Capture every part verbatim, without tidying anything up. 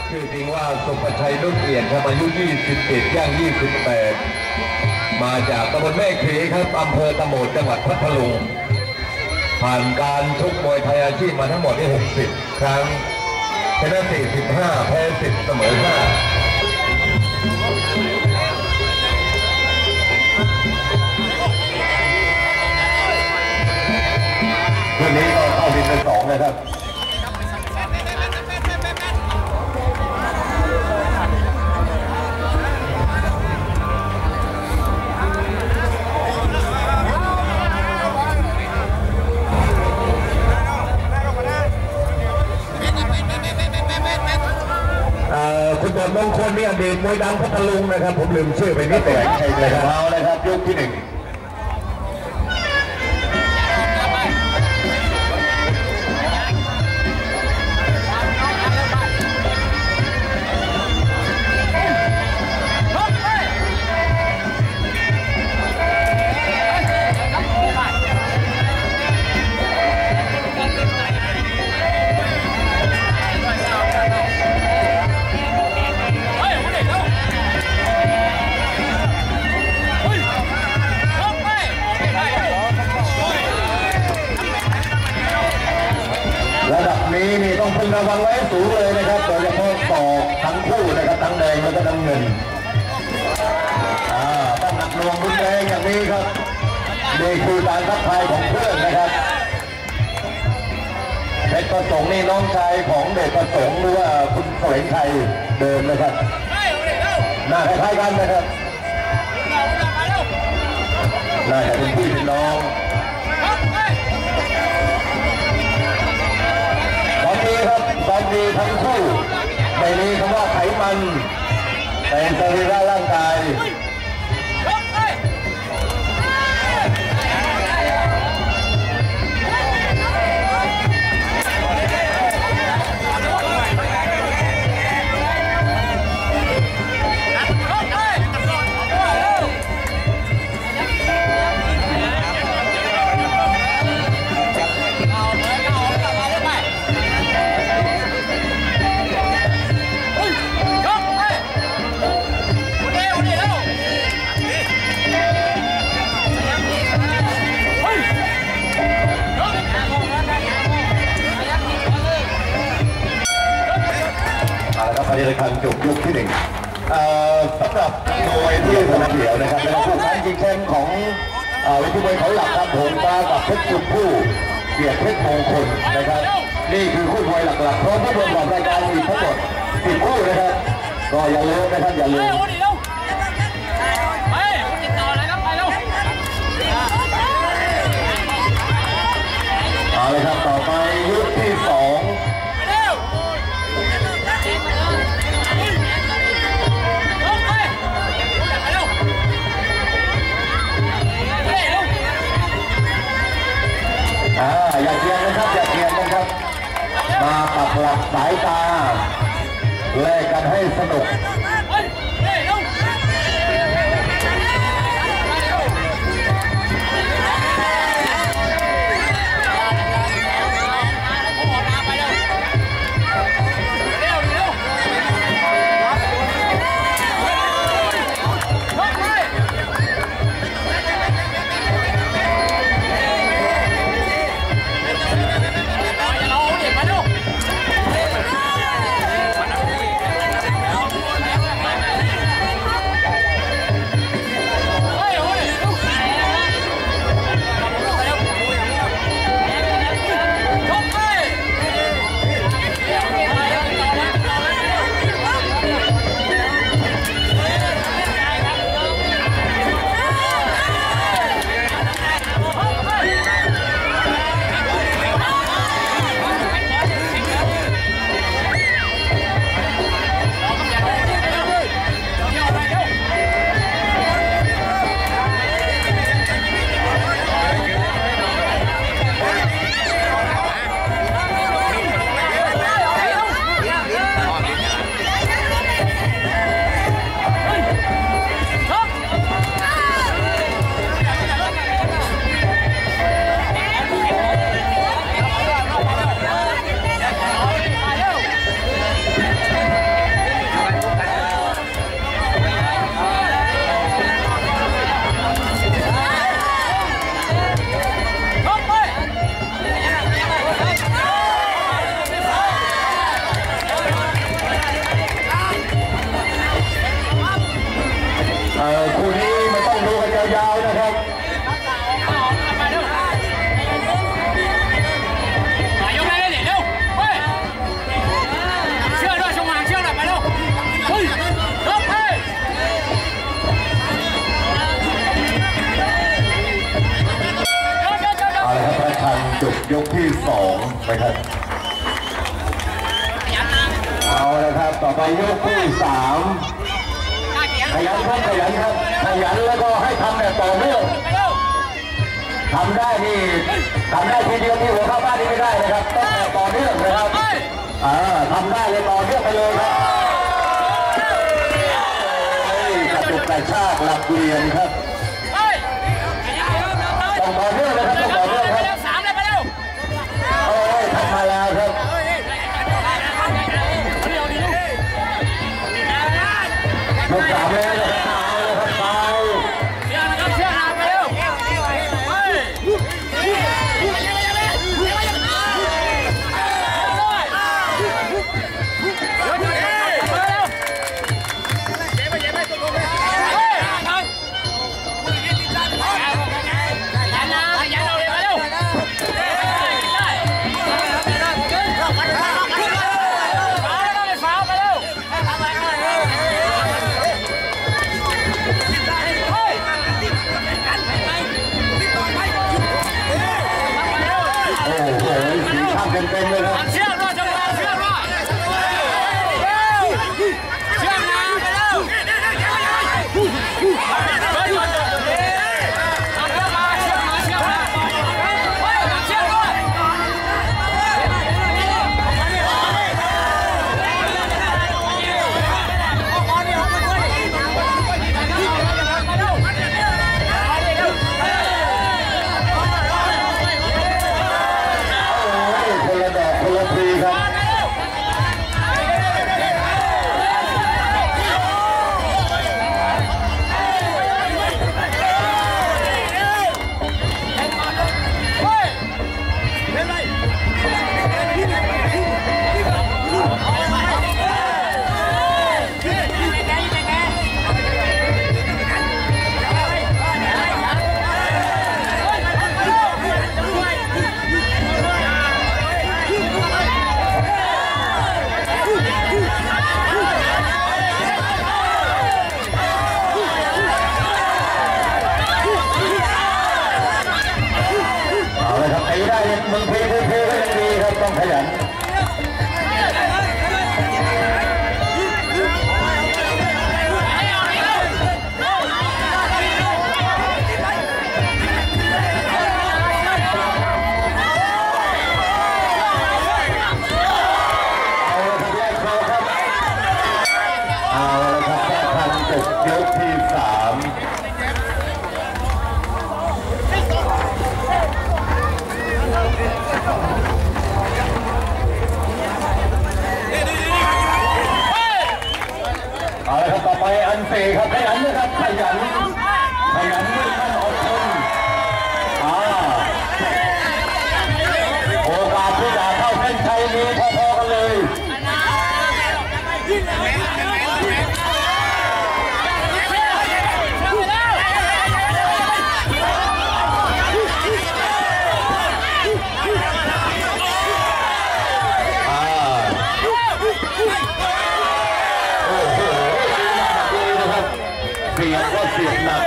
ชื่อจริงว่าสุภชัยนุ่นเอี่ยมครับอายุยี่สิบเอ็ดย่างยี่สิบแปดมาจากตำบลแม่ขีครับอำเภอตะโหมดจังหวัดพัทลุงผ่านการชกมวยไทยอาชีพมาทั้งหมดที่หกสิบครั้งชนะสี่สิบห้าแพ้สิบเสมอห้าวันนี้ก็เข้าดินเป็นสองนะครับคุณบอลมงคลนี่อดีตมวยดังพัทลุงนะครับผมลืมชื่อไปนิดหน่อยใช่เลยครับเอาเลยครับยกที่หนึ่งระดับนี้นี่ต้องพึงระวังไว้สูงเลยนะครับโดยเฉพาะศอกทั้งคู่นะครับทั้งแดงแล้วก็ทั้งเงินอ่าต้องหนักหน่วงรุนแรงอย่างนี้ครับนี่คือการทักทายของเพื่อนนะครับเพชรประสงค์นี่น้องชายของเดชประสงค์หรือว่าคุณแสวงชัยเดิมนะครับหน้าคล้ายๆกันนะครับน่าจะเป็นพี่เป็นน้องตอนนี้ครับตอนนี้ทั้งคู่ไม่มีคำว่าไขมันแต่สรีระร่างกายไปในการจบยกที่หนึ่งสำหรับมวยที่สนามเดี่ยวนะครับเป็นคู่ท้าชิงแชมป์ของเวทีมวยเขาหลักครับผมตากับเพชรจุดผู้เกียรติเพชรมงคลนะครับนี่คือคู่มวยหลักๆพร้อมผู้ประกอบรายการอีกทั้งหมดสิบคู่นะครับก็อย่าลืมนะครับอย่าลืมเอาเลยครับต่อไปยกที่สองอย่าเกียนนะครับอย่าเกียนนะครับมาปักหลักสายตาแลกกันให้สนุกจบยกที่สองนะครับเอาละครับต่อไปยกที่สามขยันครับขยันครับขยันแล้วก็ให้ทำแบบต่อเนื่องทำได้นี่ทำได้ทีเดียวที่หัวเข้าบ้านนี่ไม่ได้นะครับต้องแบบต่อเนื่องนะครับอ่าทำได้เลยต่อเนื่องไปเลยครับกระตุกกระชากหลักเรียนครับต้องต่อเนื่องเลยครับต้องต่อเนื่องครับโอ้ยทำมาแล้วครับยกสามแล้วเต็มเลยครับเชื่อรอดจังหวะเชื่อรอดเชื่อมาไปแล้วเฮ้ยเชื่อมาเชื่อมาเชื่อมาเชื่อมาเฮ้ยเชื่อรอดมึงพีมึงพีก็ยังดีครับต้องขยันเอาละครับแค่พันจบยกที่สามเอาละครับต่อไปอันเซ่ครับขยันนะครับขยันขยันมุ่งมั่นอดทนอ่าโอกาสที่จะเข้าเส้นชัยนี้พอๆกันเลยเสียงก็เสียงหนัก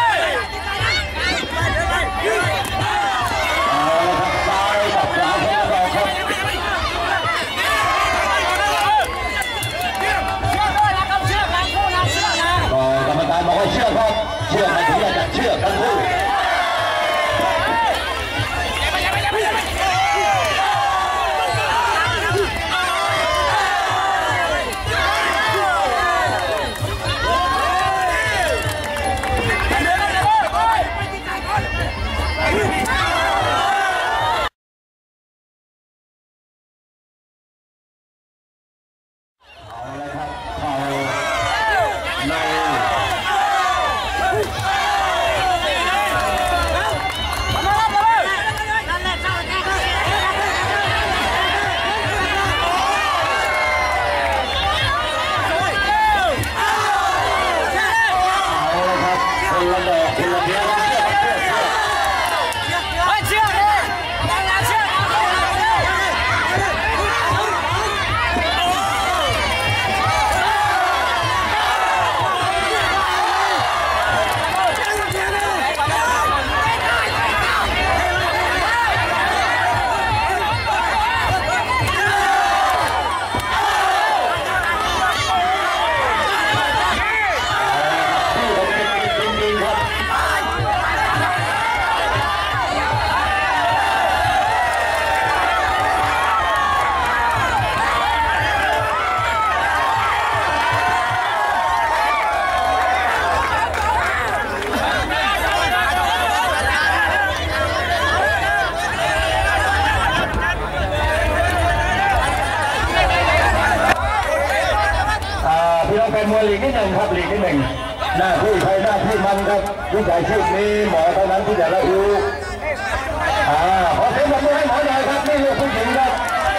เอาละครับซ้ายกับขวาของเราครับเชื่อด้วยนะครับเชื่อกัหลีกนิดหนึ่งครับหลีกนิดหนึ่งหน้าที่ใครหน้าที่มันครับวิชาชีพนี้หมอเท่านั้นที่จะรับรู้อ่าขอเสียงปรบมือให้หมอหน่อยครับนี่ลูกผู้หญิงครับ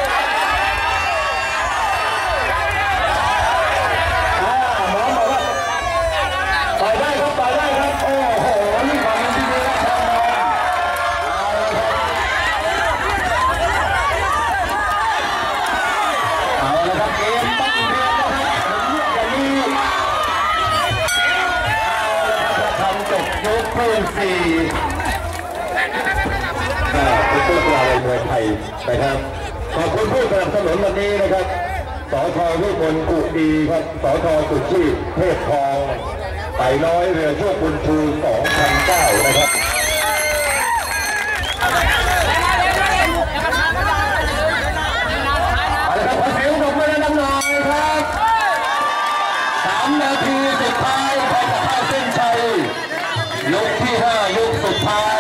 อ่าหมอบอกว่าต่อยได้ครับต่อยได้ครับโอ้โหนี่ความเป็นที่ดีครับเอาละครับเกมตั้งเกมนะครับอย่างนี้ทำจบยกที่สี่เป็นตัวกลางมวยไทยนะครับขอบคุณผู้สนับสนุนวันนี้นะครับสทวิมลกุดีครับสทสุชีพเทพทองไต่น้อยเรือโชคบุญชูสองพันเก้านะครับเอาละครับขอเสียงปรบมือดังหน่อยครับสามนาทีสุดท้ายใครจะเข้าเส้นชัยยกที่ห้ายกสุดท้าย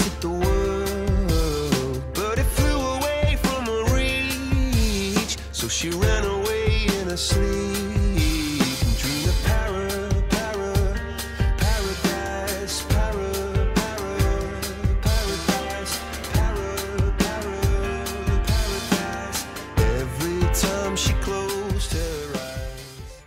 wanted the world, but it flew away from her reach. So she ran away in her sleep.